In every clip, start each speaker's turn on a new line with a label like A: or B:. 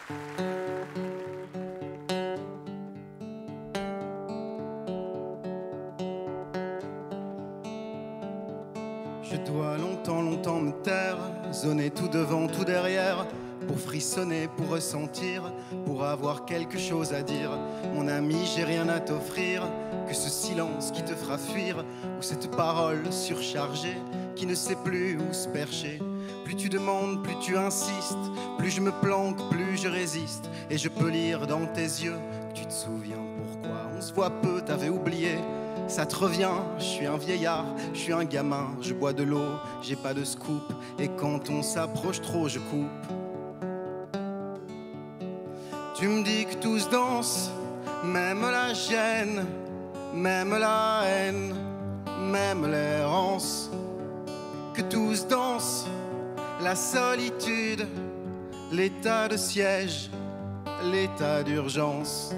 A: Je dois longtemps me taire, zoner tout devant, tout derrière, pour frissonner, pour ressentir, pour avoir quelque chose à dire. Mon ami, j'ai rien à t'offrir, que ce silence qui te fera fuir, ou cette parole surchargée qui ne sait plus où se percher. Plus tu demandes, plus tu insistes, plus je me planque, plus je résiste. Et je peux lire dans tes yeux que tu te souviens pourquoi on se voit peu, t'avais oublié. Ça te revient, je suis un vieillard, je suis un gamin, je bois de l'eau, j'ai pas de scoop. Et quand on s'approche trop, je coupe. Tu me dis que tous dansent, même la gêne, même la haine, même l'errance. Que tous dansent, la solitude, l'état de siège, l'état d'urgence.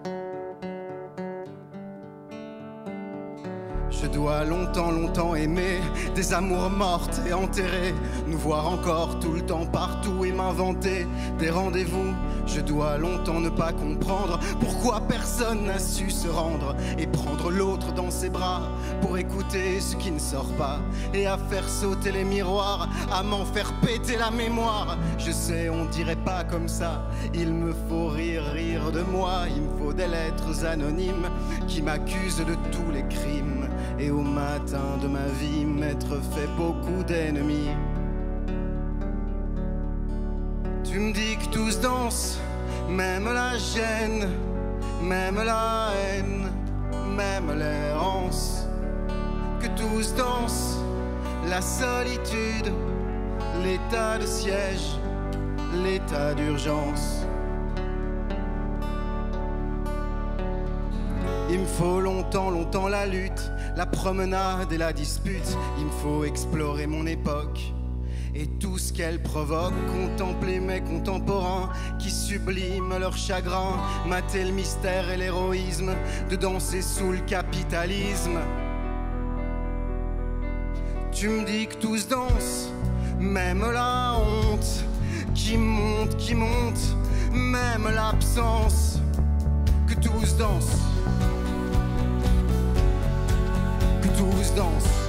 A: Je dois longtemps aimer des amours mortes et enterrées, nous voir encore tout le temps partout et m'inventer des rendez-vous. Je dois longtemps ne pas comprendre pourquoi personne n'a su se rendre et prendre l'autre dans ses bras pour écouter ce qui ne sort pas et à faire sauter les miroirs, à m'en faire péter la mémoire. Je sais, on dirait pas comme ça, il me faut rire de moi, il me faut des lettres anonymes qui m'accusent de tous les crimes. Et au matin de ma vie, m'être fait beaucoup d'ennemis. Tu me dis que tous dansent, même la gêne, même la haine, même l'errance. Que tous dansent, la solitude, l'état de siège, l'état d'urgence. Il me faut longtemps la lutte, la promenade et la dispute. Il me faut explorer mon époque et tout ce qu'elle provoque. Contempler mes contemporains qui subliment leur chagrin. Mater le mystère et l'héroïsme de danser sous le capitalisme. Tu me dis que tous dansent, même la honte qui monte, même l'absence. Que tous dansent, que tous dansent.